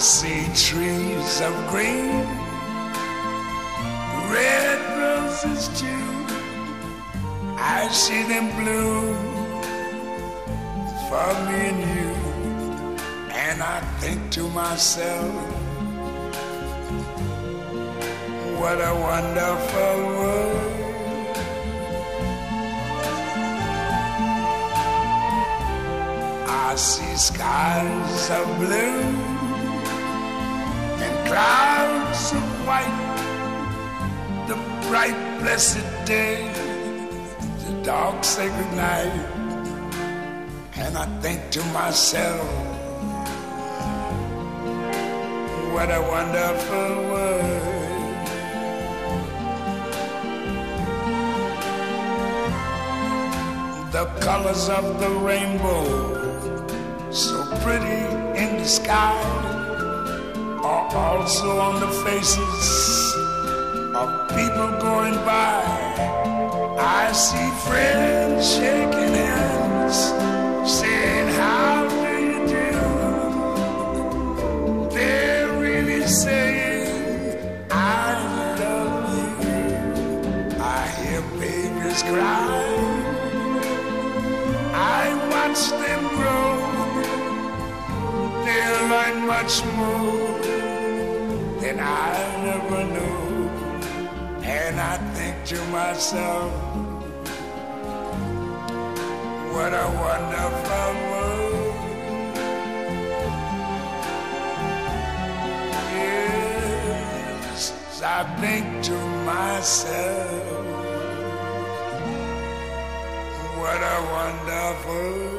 see trees of green, red roses too. I see them bloom for me and you. And I think to myself, what a wonderful world. I see skies of blue and clouds of white, the bright blessed day, the dark sacred night. And I think to myself, what a wonderful world. The colors of the rainbow, so pretty in the sky, are also on the faces of people going by. I see friends shaking hands, saying, how do you do? They're really saying, I love you. I hear babies cry, I watch them grow. They'll learn much more than I never knew. And I think to myself, what a wonderful world. Yes, I think to myself, what a wonderful